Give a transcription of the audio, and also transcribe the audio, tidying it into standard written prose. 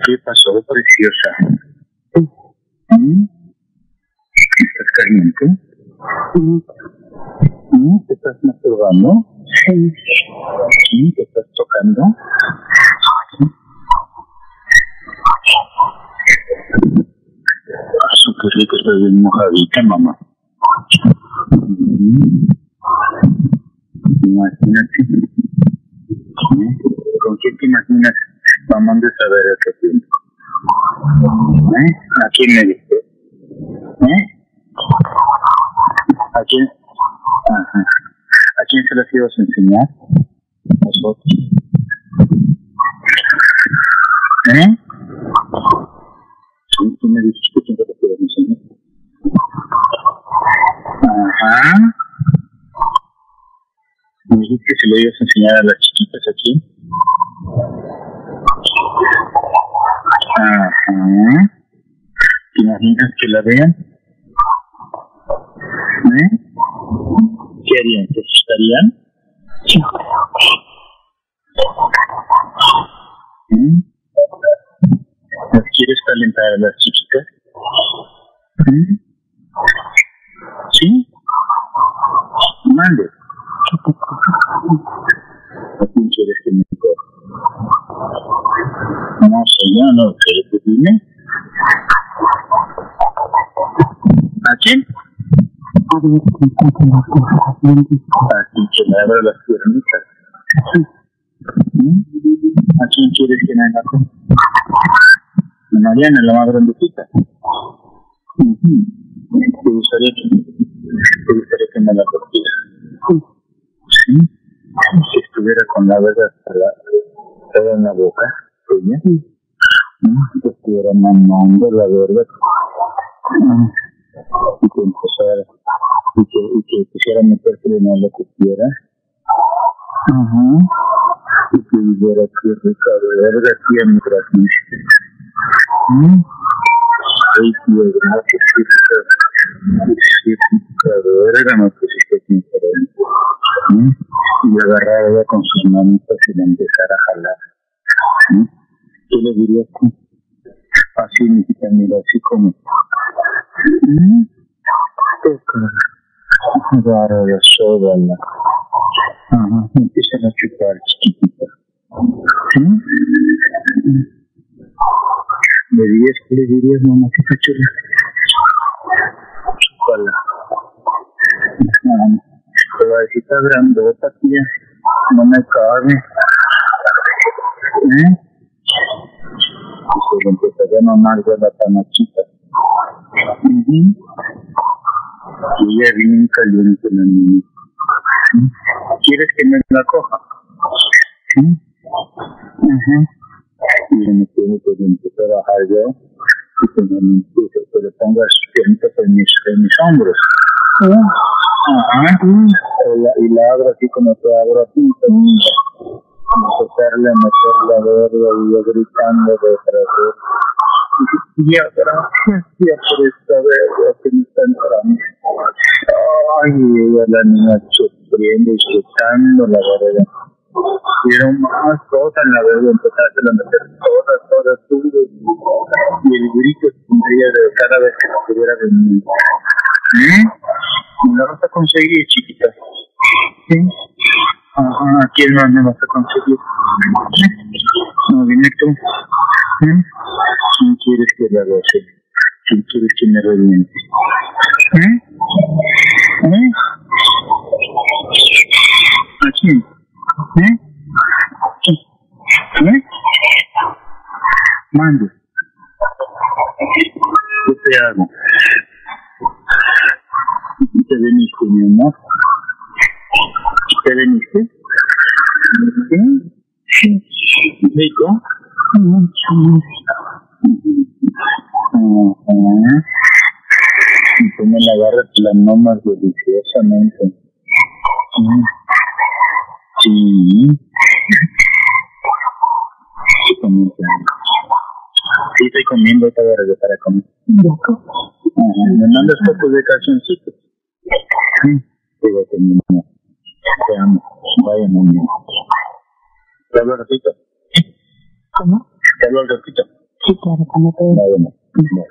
¿Qué pasó, preciosa? ¿Estás caliente? ¿Te estás masturbando? Sí. ¿Sí? ¿Te estás tocando? Súper rico, estás bien mojadita, mamá. Imagínate. ¿Con quién te imaginas mamando esa verga que tiene? ¿A quién me dice? ¿A quién? Ajá. ¿A quién se las ibas a enseñar? Nosotros. Tú me dijiste que quién se las ibas a enseñar. Ajá. Me dijiste que se lo ibas a enseñar a las chiquitas aquí. Ajá. ¿Te imaginas que la vean? ¿Qué harían? ¿Se asustarían? Yo creo que. ¿Las quieres calentar a las chiquitas? ¿Sí? Mande. ¿A quién quieres que me coja? No sé, yo no sé. ¿Tú dime? ¿A quién? A ver, quítate las cosas bien discos. Así que me abra las piernitas. ¿A quién quieres que me la coma? A Mariana, la más grandecita. ¿Te gustaría que me la cogiera? ¿Sí? Si estuviera con la verga toda en la boca, ¿sí? Que estuviera mamando la verga y que empezara y que quisiera meterse en lo que quiera. Y que viviera aquí rica verga mientras me ay, tío, gracias, rica verga me pusiste aquí diferente. Y la agarraba ella con sus manitas y la empezara a jalar. ¿Qué le dirías tú? Así, mijita, mira, así como agarra la soda, empiezan a chupar chiquitita. ¿Qué le dirías, mamacita chula? Chúpala. Cabecita grandota, tía, no me cabe. Y se le empezaría a mamar de la panachita. Y ella bien caliente la niña. ¿Quieres que me la coja? Y me tiene que empezar a bajar yo y que le ponga sus piernitas en mis hombros. Y la abro así como te abro así. Empezarle a meter la verga y yo gritando detrás de él. Ya, gracias, ya por esta verga que me está entrando. Ay, ella la niña sufriendo y chutando la verga. Quiero más cosas en la verga, empezaste a meter todas, y el grito tendría de cada vez que no pudiera venir. ¿Me la vas a conseguir, chiquita? ¿Sí? ¿A quién más me vas a conseguir? No, dime tú. ¿Quién quieres que la goce? ¿Quién quieres que me reviente? ¿A quién? Mande. ¿Qué te hago? ¿Te veniste, mi amor? ¿Te veniste? ¿Sí? ¿Rico? Mucho. Y tú me la agarras las mamas deliciosamente. Sí. Sí, estoy comiendo, ahorita voy a regresar a comer. ¿Me mandas fotos de calzoncitos? Fíjate, mi amor. Te amo. Vaya, muy bien. ¿Te hablo al ratito? ¿Cómo? ¿Te hablo al ratito? Sí, claro, cuando te... Nada más.